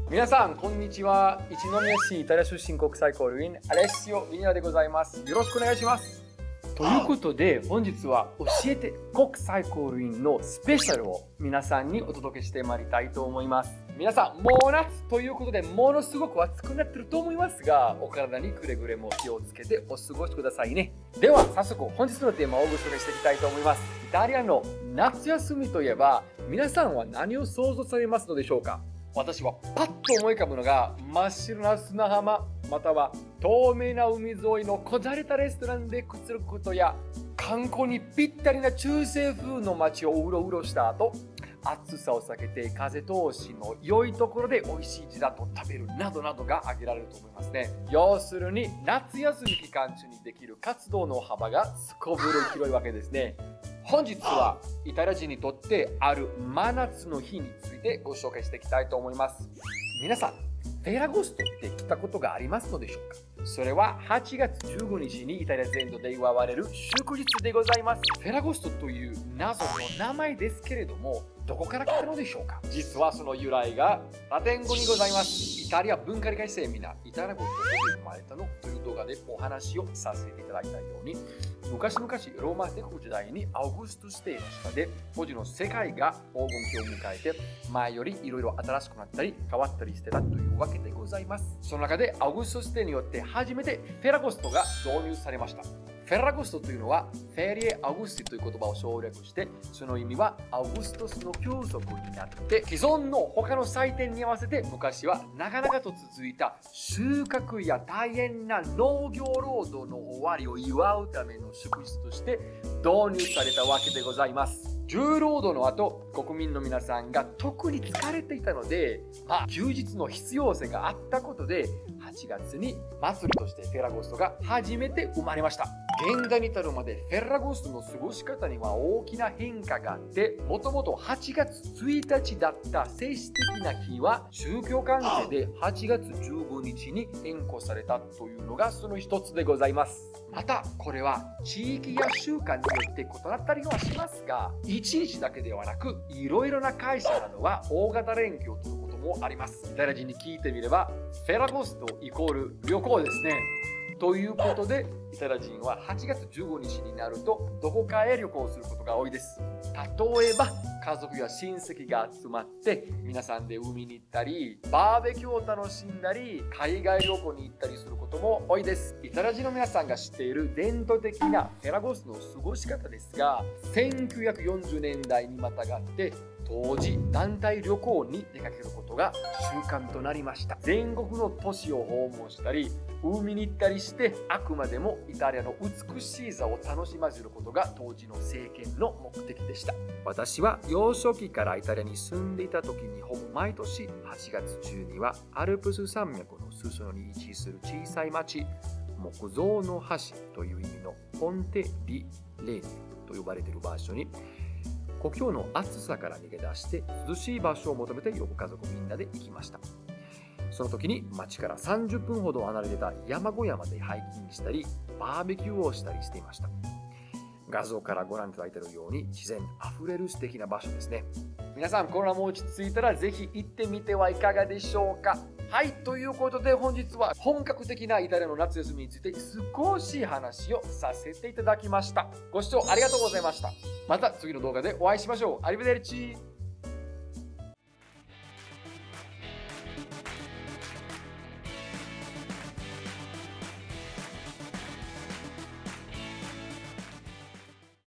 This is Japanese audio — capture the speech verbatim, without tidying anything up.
皆さんこんにちは。一宮市イタリア出身国際交流員アレッシオ・ミニラでございます。よろしくお願いします。ということで本日は教えて国際交流員のスペシャルを皆さんにお届けしてまいりたいと思います。皆さんもう夏ということでものすごく暑くなってると思いますが、お体にくれぐれも気をつけてお過ごしくださいね。では早速本日のテーマをご紹介していきたいと思います。イタリアの夏休みといえば皆さんは何を想像されますのでしょうか。私はパッと思い浮かぶのが真っ白な砂浜、または透明な海沿いのこじゃれたレストランでくつろぐことや、観光にぴったりな中世風の街をうろうろした後、暑さを避けて風通しの良いところで美味しいジェラートを食べるなどなどが挙げられると思いますね。要するに夏休み期間中にできる活動の幅がすこぶる広いわけですね。本日はイタリア人にとってある真夏の日についてご紹介していきたいと思います。皆さん、フェラゴストって聞いたことがありますのでしょうか。それははちがつじゅうごにちにイタリア全土で祝われる祝日でございます。フェラゴストという謎の名前ですけれども、どこから来たのでしょうか。実はその由来がラテン語にございます。イタリア文化理解セミナーイタリア語で生まれたのという動画でお話をさせていただいたように、昔々ローマ帝国時代にアウグストス帝の下で当時の世界が黄金期を迎えて、前よりいろいろ新しくなったり変わったりしてたというわけでございます。その中でアウグストス帝によって初めてフェラゴストが導入されました。フェラゴストというのはフェリエ・アウグスティという言葉を省略して、その意味はアウグストスの休息になって、既存の他の祭典に合わせて昔は長々と続いた収穫や大変な農業労働の終わりを祝うための祝日として導入されたわけでございます。重労働の後、国民の皆さんが特に疲れていたので、まあ、休日の必要性があったことではちがつに祭りとしてフェラゴストが初めて生まれました。現代に至るまでフェラゴストの過ごし方には大きな変化があって、もともとはちがつついたちだった政治的な日は宗教関係ではちがつじゅうごにちに変更されたというのがその一つでございます。またこれは地域や習慣によって異なったりはしますが、いちにちだけではなくいろいろな会社などは大型連休を取ることもあります。イタリア人に聞いてみればフェラゴストイコール旅行ですね。ということでイタリア人ははちがつじゅうごにちになるとどこかへ旅行することが多いです。例えば家族や親戚が集まって皆さんで海に行ったり、バーベキューを楽しんだり、海外旅行に行ったりすることも多いです。イタリア人の皆さんが知っている伝統的なフェラゴストの過ごし方ですが、せんきゅうひゃくよんじゅうねんだいにまたがって当時団体旅行に出かけることが習慣となりました。全国の都市を訪問したり海に行ったりして、あくまでもイタリアの美しい座を楽しませることが当時の政権の目的でした。私は幼少期からイタリアに住んでいた時にほぼ毎年はちがつ中にはアルプス山脈の裾野に位置する小さい町、木造の橋という意味のポンテ・ディ・レーネと呼ばれている場所に、故郷の暑さから逃げ出して涼しい場所を求めてよく家族みんなで行きました。その時に町からさんじゅっぷんほど離れてた山小屋までハイキングしたりバーベキューをしたりしていました。画像からご覧いただいているように自然あふれる素敵な場所ですね。皆さんコロナも落ち着いたらぜひ行ってみてはいかがでしょうか。はい、ということで本日は本格的なイタリアの夏休みについて少し話をさせていただきました。ご視聴ありがとうございました。また次の動画でお会いしましょう。アリベデルチー。